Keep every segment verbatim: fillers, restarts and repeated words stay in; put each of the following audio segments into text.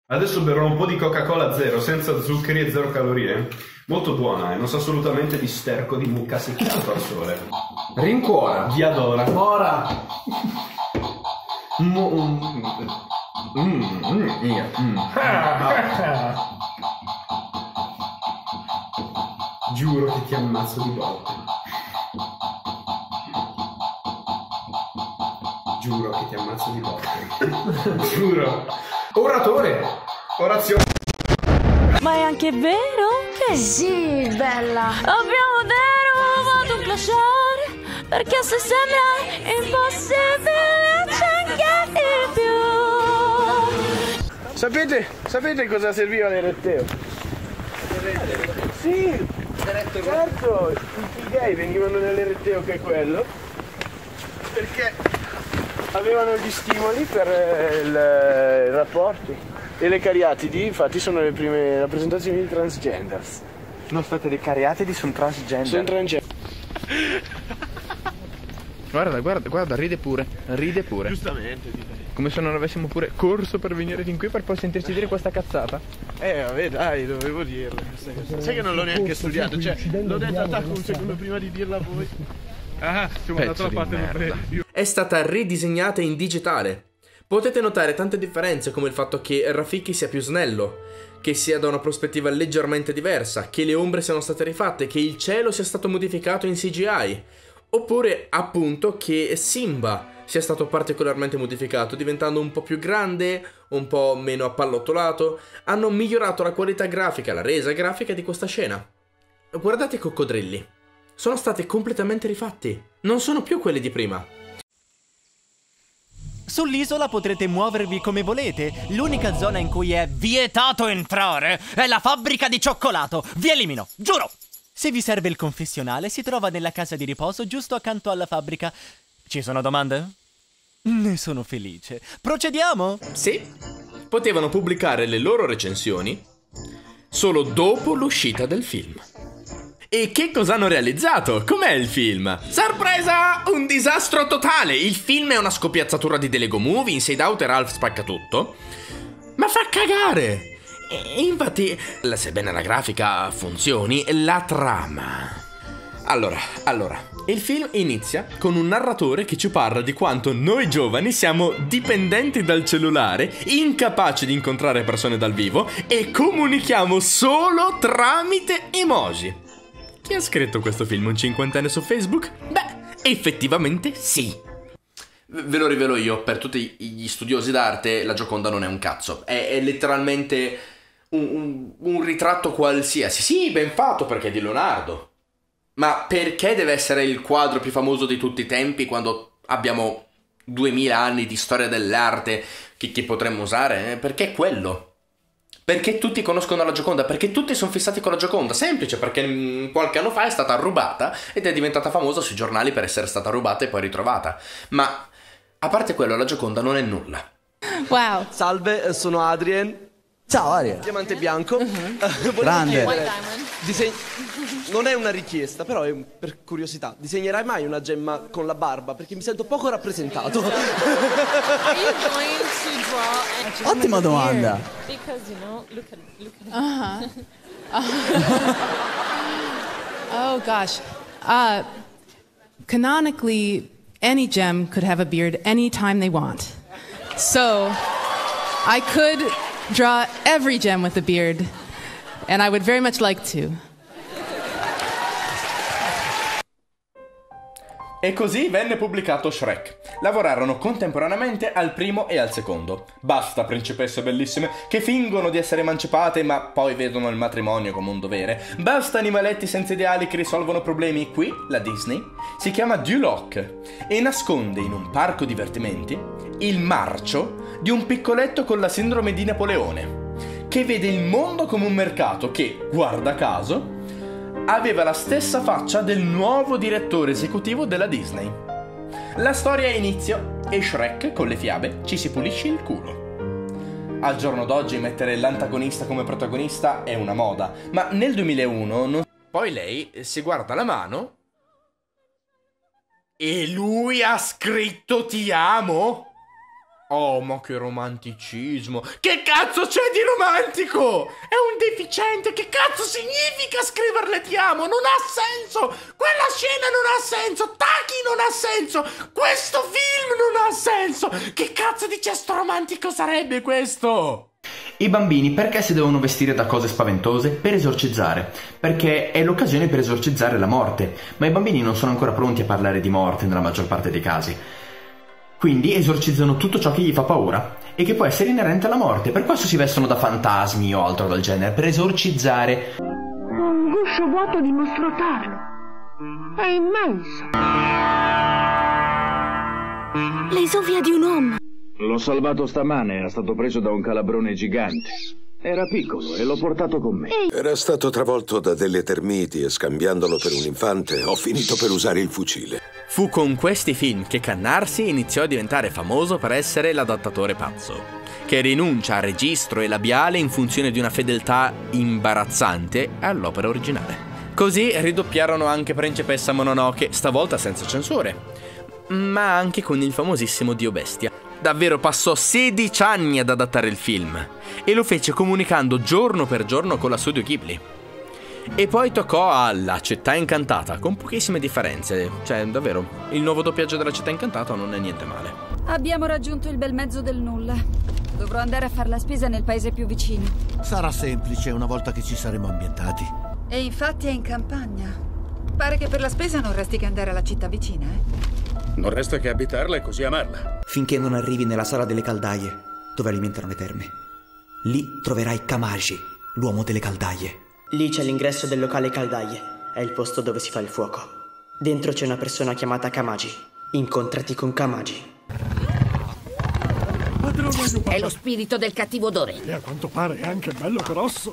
Adesso berrò un po' di Coca-Cola zero, senza zuccheri e zero calorie. Molto buona, e non sa assolutamente di sterco di mucca seccato al sole. Rincuora, vi adora. Ora. Mm, mm, mm, mm, mm. Giuro che ti ammazzo di volte. Giuro che ti ammazzo di volte. Giuro. Oratore. Orazione. Ma è anche vero che... Sì, bella. Abbiamo derubato un clasciare, perché se sembra impossibile c'è anche di più. Sapete, sapete cosa serviva l'Eretteo? Sì, certo, i gay venivano nell'Eretteo, che è quello, perché avevano gli stimoli per il, i rapporti. E le cariatidi, infatti, sono le prime rappresentazioni di transgenders. No, aspetta, le cariatidi sono transgender. Sono transgender. Guarda, guarda, guarda, ride pure, ride pure. Giustamente, direi. Come se non avessimo pure corso per venire fin qui per poi sentirci dire questa cazzata. Eh, vabbè, dai, dovevo dirla questa cosa. Sai che non l'ho neanche studiato, cioè, l'ho detta a Tacco un secondo prima di dirla a voi. Ah, ci ho mandato la parte del preview. È stata ridisegnata in digitale. Potete notare tante differenze, come il fatto che Rafiki sia più snello, che sia da una prospettiva leggermente diversa, che le ombre siano state rifatte, che il cielo sia stato modificato in C G I, oppure appunto che Simba sia stato particolarmente modificato, diventando un po' più grande, un po' meno appallottolato. Hanno migliorato la qualità grafica, la resa grafica di questa scena. Guardate i coccodrilli, sono stati completamente rifatti, non sono più quelli di prima. Sull'isola potrete muovervi come volete. L'unica zona in cui è vietato entrare è la fabbrica di cioccolato. Vi elimino, giuro! Se vi serve il confessionale, si trova nella casa di riposo giusto accanto alla fabbrica. Ci sono domande? Ne sono felice. Procediamo? Sì, potevano pubblicare le loro recensioni solo dopo l'uscita del film. E che cosa hanno realizzato? Com'è il film? Sorpresa! Un disastro totale! Il film è una scopiazzatura di The Lego Movie, Inside Out e Ralph Spaccatutto. Ma fa cagare! E infatti, sebbene la grafica funzioni, la trama... Allora, allora, il film inizia con un narratore che ci parla di quanto noi giovani siamo dipendenti dal cellulare, incapaci di incontrare persone dal vivo e comunichiamo solo tramite emoji. Chi ha scritto questo film? Un cinquantenne su Facebook? Beh, effettivamente sì. Ve lo rivelo io, per tutti gli studiosi d'arte la Gioconda non è un cazzo. È, è letteralmente un, un, un ritratto qualsiasi. Sì, ben fatto perché è di Leonardo. Ma perché deve essere il quadro più famoso di tutti i tempi quando abbiamo duemila anni di storia dell'arte che, che potremmo usare? Eh, perché quello? Perché tutti conoscono la Gioconda? Perché tutti sono fissati con la Gioconda? Semplice, perché mh, qualche anno fa è stata rubata ed è diventata famosa sui giornali per essere stata rubata e poi ritrovata. Ma a parte quello, la Gioconda non è nulla. Wow. Salve, sono Adrien. Ciao Adrien. Diamante bianco. Uh-huh. Grande. Diseg... Non è una richiesta, però è un... per curiosità. Disegnerai mai una gemma con la barba? Perché mi sento poco rappresentato. Ottima domanda. Because, you know, look at, look at Uh-huh. Oh gosh. Uh, canonically, any gem could have a beard anytime they want. So, I could draw every gem with a beard, and I would very much like to. E così venne pubblicato Shrek. Lavorarono contemporaneamente al primo e al secondo. Basta principesse bellissime che fingono di essere emancipate ma poi vedono il matrimonio come un dovere. Basta animaletti senza ideali che risolvono problemi. Qui la Disney si chiama Duloc e nasconde in un parco divertimenti il marcio di un piccoletto con la sindrome di Napoleone, che vede il mondo come un mercato che, guarda caso, aveva la stessa faccia del nuovo direttore esecutivo della Disney. La storia ha inizio e Shrek, con le fiabe, ci si pulisce il culo. Al giorno d'oggi mettere l'antagonista come protagonista è una moda, ma nel duemilauno non... Poi lei si guarda la mano e lui ha scritto ti amo? Oh, ma che romanticismo! Che cazzo c'è di romantico? È un deficiente, che cazzo significa scriverle ti amo? Non ha senso! Quella scena non ha senso! Taki non ha senso! Questo film non ha senso! Che cazzo di gesto romantico sarebbe questo? I bambini perché si devono vestire da cose spaventose? Per esorcizzare, perché è l'occasione per esorcizzare la morte, ma i bambini non sono ancora pronti a parlare di morte nella maggior parte dei casi. Quindi esorcizzano tutto ciò che gli fa paura e che può essere inerente alla morte, per questo si vestono da fantasmi o altro del genere, per esorcizzare. Un guscio vuoto dimostro tarlo, è immenso. L'esovia di un uomo. L'ho salvato stamane, era stato preso da un calabrone gigante. Era piccolo e l'ho portato con me. Era stato travolto da delle termiti e scambiandolo per un infante ho finito per usare il fucile. Fu con questi film che Cannarsi iniziò a diventare famoso per essere l'adattatore pazzo, che rinuncia a registro e labiale in funzione di una fedeltà imbarazzante all'opera originale. Così ridoppiarono anche Principessa Mononoke, stavolta senza censure, ma anche con il famosissimo Dio Bestia. Davvero passò sedici anni ad adattare il film e lo fece comunicando giorno per giorno con la Studio Ghibli. E poi toccò alla Città Incantata, con pochissime differenze. Cioè, davvero, il nuovo doppiaggio della Città Incantata non è niente male. Abbiamo raggiunto il bel mezzo del nulla. Dovrò andare a fare la spesa nel paese più vicino. Sarà semplice una volta che ci saremo ambientati. E infatti è in campagna. Pare che per la spesa non resti che andare alla città vicina, eh? Non resta che abitarla e così amarla. Finché non arrivi nella sala delle caldaie, dove alimentano le terme. Lì troverai Kamaji, l'uomo delle caldaie. Lì c'è l'ingresso del locale caldaie. È il posto dove si fa il fuoco. Dentro c'è una persona chiamata Kamaji. Incontrati con Kamaji. È lo spirito del cattivo odore. E a quanto pare è anche bello grosso.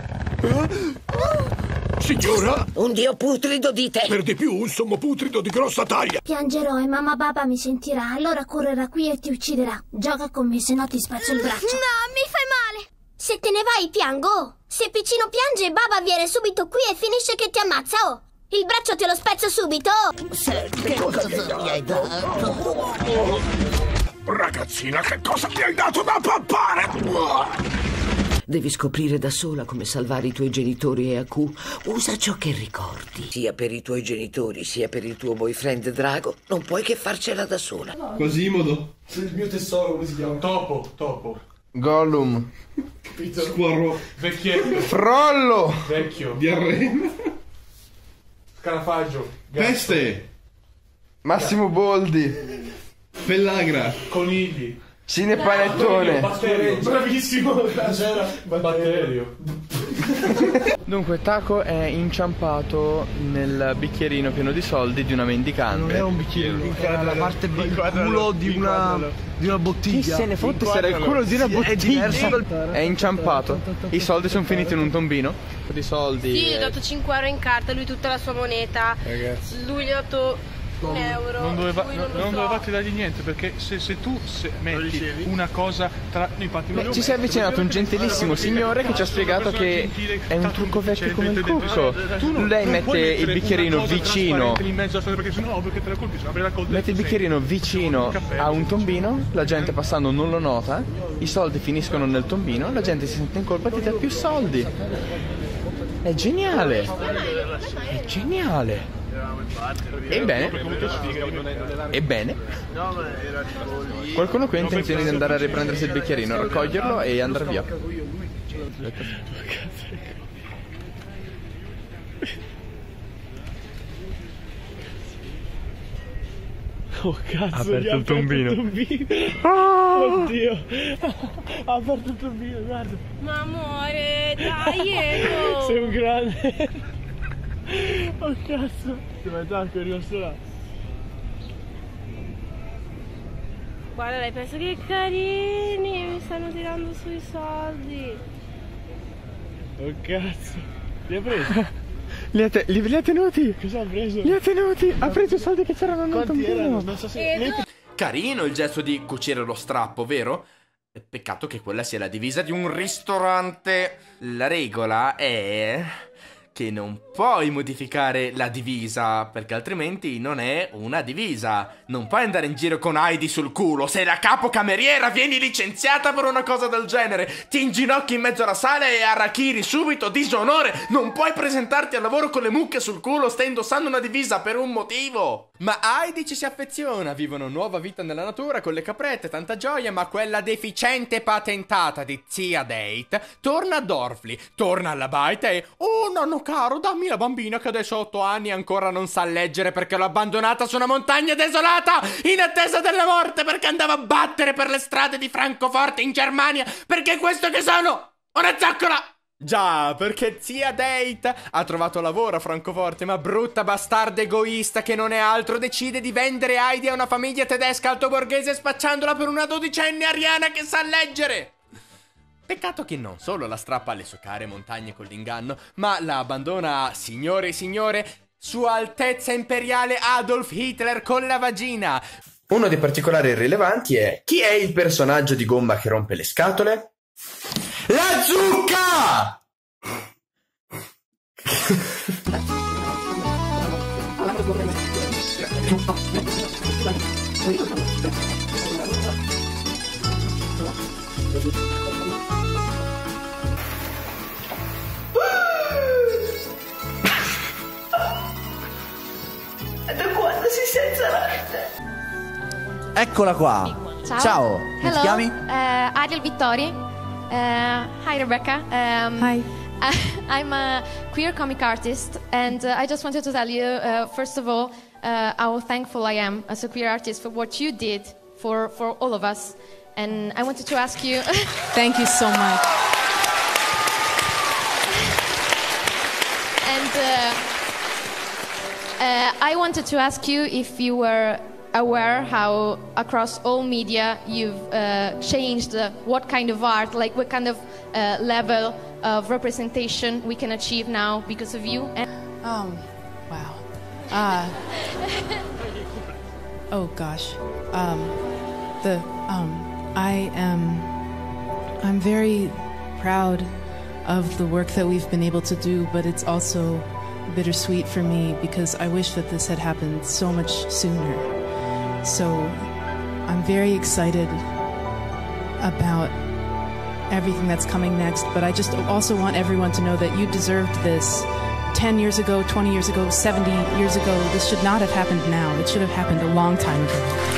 Signora? Un dio putrido di te. Per di più un sommo putrido di grossa taglia. Piangerò e mamma Baba mi sentirà, allora correrà qui e ti ucciderà. Gioca con me, se no ti spezzo il braccio. No, mi fai male. Se te ne vai, piango. Se Piccino piange, Baba viene subito qui e finisce che ti ammazza. Oh, il braccio te lo spezzo subito. Che cosa mi hai dato? Ragazzina, che cosa ti hai dato da pappare? Devi scoprire da sola come salvare i tuoi genitori e Aku. Usa ciò che ricordi. Sia per i tuoi genitori, sia per il tuo boyfriend Drago. Non puoi che farcela da sola. Quasimodo. Il mio tesoro, come si chiama? Topo, topo. Gollum. Capito? Squarro. Vecchietto. Frollo. Vecchio. Diarrea. Scarafaggio. Gatto. Peste. Massimo Boldi. Pellagra. Conigli. Cinepanettone. Batterio. Bravissimo. Cos'era? Batterio. Dunque, Taco è inciampato nel bicchierino pieno di soldi di una mendicante. Non è un bicchierino, è la parte del culo di una, di una bottiglia. Chi se ne fotte se era il culo di una Sì, bottiglia? È, è inciampato. I soldi sono finiti in un tombino. Di soldi. Sì, gli ho dato cinque euro in carta, lui tutta la sua moneta. Ragazzi. Lui gli ha dato un euro. Non, doveva, lui non, non, non so. dovevate dargli niente, perché se, se tu se metti una cosa tra... No, infatti, Beh, ci si è avvicinato un gentilissimo signore che ci ha spiegato che è un trucco vecchio come il cucco. Lei mette il bicchierino vicino. Mette il bicchierino vicino a un tombino, la gente passando non lo nota, i soldi finiscono nel tombino, la gente si sente in colpa e ti dà più soldi. È geniale! È geniale! Ebbene, ebbene, qualcuno qui ha intenzione di andare a riprendersi il bicchierino, raccoglierlo e andare via. Oh cazzo, ha aperto il tombino. Oh! Oddio, ha aperto il tombino, guarda. Ma amore, dai, ecco. Sei un grande. Oh cazzo, ti metti anche è rimasto là. Guarda, dai, penso che carini, mi stanno tirando sui soldi. Oh cazzo, li ha presi? Li ha, te- li, li ha tenuti! Cosa ha preso? Li ha tenuti! Ha preso i soldi che c'erano nel tombino! Non so se... E Carino il gesto di cucire lo strappo, vero? Peccato che quella sia la divisa di un ristorante. La regola è che non puoi modificare la divisa, perché altrimenti non è una divisa. Non puoi andare in giro con Heidi sul culo. Sei la capocameriera, vieni licenziata per una cosa del genere. Ti inginocchi in mezzo alla sala e arachiri subito, disonore. Non puoi presentarti al lavoro con le mucche sul culo, stai indossando una divisa per un motivo. Ma Heidi ci si affeziona, vivono nuova vita nella natura con le caprette, tanta gioia, ma quella deficiente patentata di zia Date torna a Dorfli, torna alla baita e oh nonno caro, dammi la bambina che adesso ha otto anni e ancora non sa leggere perché l'ho abbandonata su una montagna desolata in attesa della morte perché andava a battere per le strade di Francoforte in Germania perché questo che sono una zoccola. Già, perché zia Date ha trovato lavoro a Francoforte, ma brutta bastarda egoista che non è altro decide di vendere Heidi a una famiglia tedesca altoborghese spacciandola per una dodicenne ariana che sa leggere. Peccato che non solo la strappa alle sue care montagne con l'inganno, ma la abbandona a, signore e signore, Sua Altezza Imperiale Adolf Hitler con la vagina. Uno dei particolari rilevanti è: chi è il personaggio di gomma che rompe le scatole? La zucca! Da quando si senza l'arte? Eccola qua. Ciao. Ciao. Hello. Come ti chiami? Uh, Ariel Vittori. Uh, hi, Rebecca. Um, hi. I'm a queer comic artist, and uh, I just wanted to tell you, uh, first of all, uh, how thankful I am as a queer artist for what you did for, for all of us. And I wanted to ask you... Thank you so much. And uh, uh, I wanted to ask you if you were aware how across all media you've uh, changed uh, what kind of art, like what kind of uh, level of representation we can achieve now because of you. And um, wow. Uh, oh gosh. Um, the um, I am. I'm very proud of the work that we've been able to do, but it's also bittersweet for me because I wish that this had happened so much sooner. So I'm very excited about everything that's coming next, but I just also want everyone to know that you deserved this ten years ago, twenty years ago, seventy years ago. This should not have happened now. It should have happened a long time ago.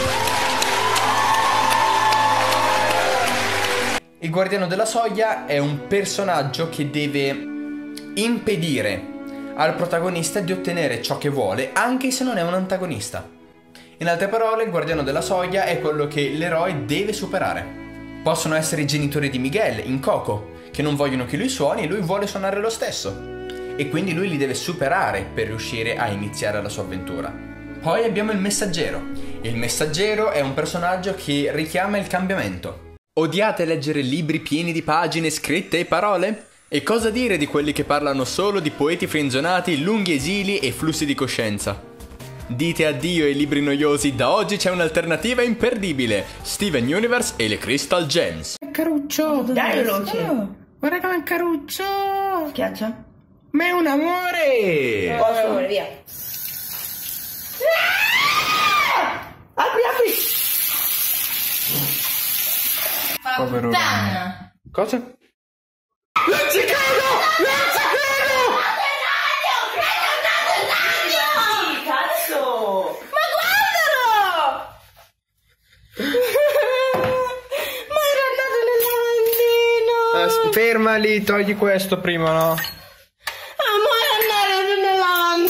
Il Guardiano della Soglia è un personaggio che deve impedire al protagonista di ottenere ciò che vuole, anche se non è un antagonista. In altre parole, il Guardiano della Soglia è quello che l'eroe deve superare. Possono essere i genitori di Miguel in Coco, che non vogliono che lui suoni e lui vuole suonare lo stesso. E quindi lui li deve superare per riuscire a iniziare la sua avventura. Poi abbiamo il Messaggero. Il Messaggero è un personaggio che richiama il cambiamento. Odiate leggere libri pieni di pagine scritte e parole? E cosa dire di quelli che parlano solo di poeti frenzionati, lunghi esili e flussi di coscienza? Dite addio ai libri noiosi, da oggi c'è un'alternativa imperdibile: Steven Universe e le Crystal Gems. Caruccio, Dai, veloce. Oh, guarda che è Caruccio. Schiaccia. Ma è un amore! Posso andare via. Apri, apri. Povero Puttana. Cosa? Non ci credo! Non ci credo! Cazzo! Ma guardalo! Ma era andato nel lavandino! Uh, fermali, togli questo prima, no? Amore,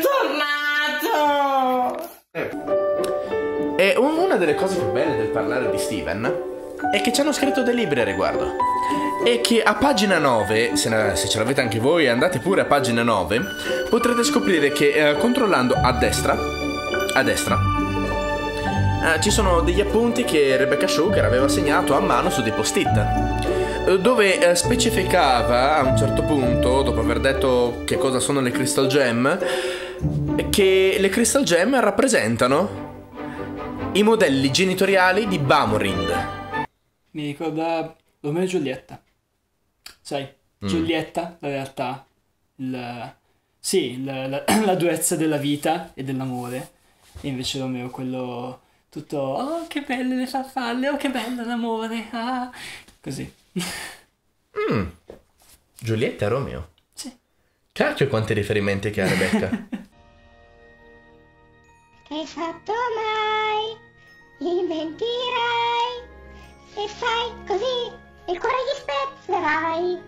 andare nel lavandino, è tornato! E una delle cose più belle del parlare di Steven è che ci hanno scritto dei libri a riguardo. E che a pagina nove, se, ne, se ce l'avete anche voi, andate pure a pagina nove, potrete scoprire che eh, controllando a destra, a destra, eh, ci sono degli appunti che Rebecca Sugar aveva segnato a mano su dei post-it, eh, dove eh, specificava a un certo punto, dopo aver detto che cosa sono le Crystal Gem, che le Crystal Gem rappresentano i modelli genitoriali di Bamorind. Mi ricorda Romeo e Giulietta. Sai, Mm. Giulietta, la realtà, il, sì, il, la, la durezza della vita e dell'amore. E invece Romeo quello tutto, oh che belle le farfalle, oh che bello l'amore, ah, così. Mm. Giulietta e Romeo? Sì. Cacchio quanti riferimenti che ha Rebecca. Che hai fatto mai? Mentirai. Se fai così, il cuore gli spezzerai.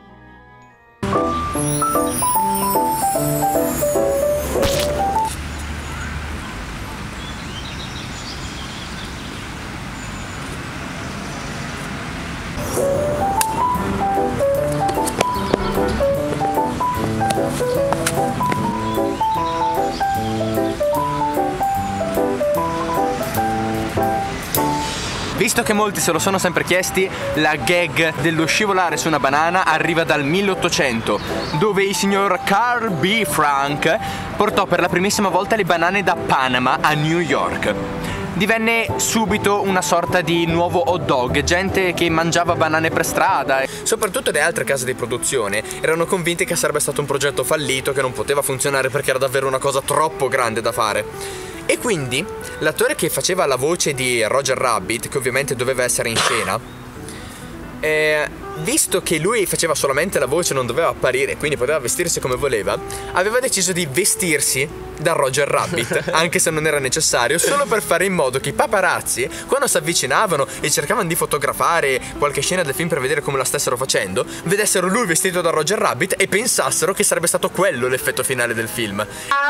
Visto che molti se lo sono sempre chiesti, la gag dello scivolare su una banana arriva dal milleottocento, dove il signor Carl B. Frank portò per la primissima volta le banane da Panama a New York. Divenne subito una sorta di nuovo hot dog, gente che mangiava banane per strada. Soprattutto le altre case di produzione erano convinte che sarebbe stato un progetto fallito, che non poteva funzionare perché era davvero una cosa troppo grande da fare. E quindi l'attore che faceva la voce di Roger Rabbit, che ovviamente doveva essere in scena, eh, visto che lui faceva solamente la voce, non doveva apparire, quindi poteva vestirsi come voleva, aveva deciso di vestirsi da Roger Rabbit, anche se non era necessario, solo per fare in modo che i paparazzi, quando si avvicinavano e cercavano di fotografare qualche scena del film per vedere come la stessero facendo, vedessero lui vestito da Roger Rabbit e pensassero che sarebbe stato quello l'effetto finale del film.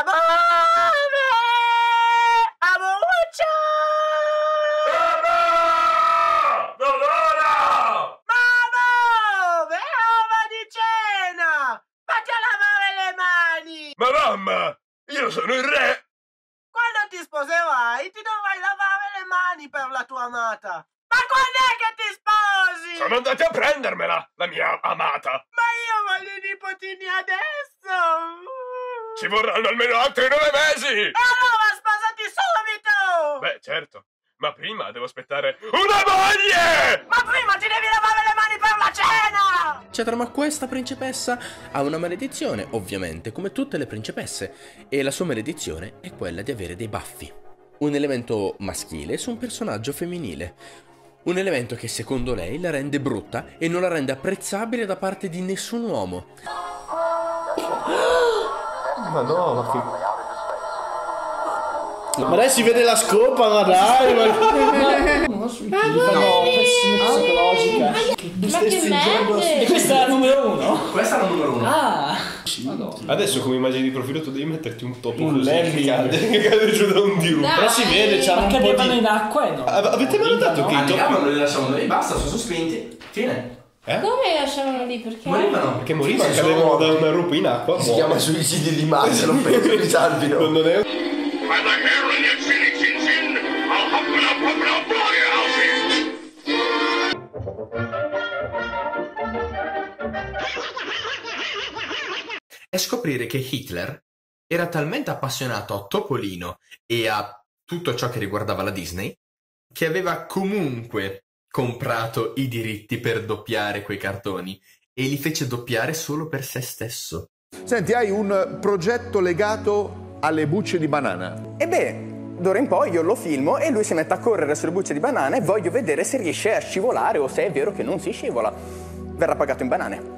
Ma mamma, io sono il re! Quando ti sposerai ti dovrai lavare le mani per la tua amata. Ma quando è che ti sposi? Sono andati a prendermela, la mia amata. Ma io voglio i nipotini adesso. Ci vorranno almeno altri nove mesi! E allora sposati subito! Beh, certo. Ma prima devo aspettare una moglie! Ma prima ti devi lavare le mani per la cena! Eccetera, ma questa principessa ha una maledizione, ovviamente, come tutte le principesse. E la sua maledizione è quella di avere dei baffi. Un elemento maschile su un personaggio femminile. Un elemento che secondo lei la rende brutta e non la rende apprezzabile da parte di nessun uomo. Ma no, ma che... Ma dai, si vede la scopa, ma dai, ma... No, pessima psicologica. Ma che merda! E questa è la numero uno? Questa è la numero uno. Ah! Adesso come immagine di profilo tu devi metterti un topo Un così lemmy. che cade, che cade giù da un dirupo. Però si vede, c'ha un po' cadevano di... in acqua e no. Avete mai notato che i topi... Andiamo, non li lasciamo noi, basta, sono sospinti. Fine. Eh? Come lasciavano lì? Perché? Morivano. Perché morivano, cadevano da una rupa in acqua. Si chiama suicidio di massa, non penso che salvino. Non è... È scoprire che Hitler era talmente appassionato a Topolino e a tutto ciò che riguardava la Disney che aveva comunque comprato i diritti per doppiare quei cartoni e li fece doppiare solo per se stesso. Senti, hai un progetto legato alle bucce di banana. E beh, d'ora in poi io lo filmo e lui si mette a correre sulle bucce di banana e voglio vedere se riesce a scivolare o se è vero che non si scivola. Verrà pagato in banane.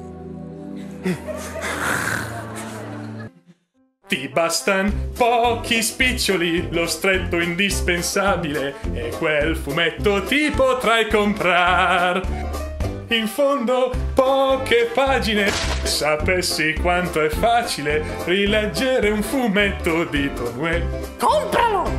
Ti bastan pochi spiccioli, lo stretto indispensabile e quel fumetto ti potrai comprar. In fondo poche pagine, sapessi quanto è facile rileggere un fumetto di Tonuè. Compralo!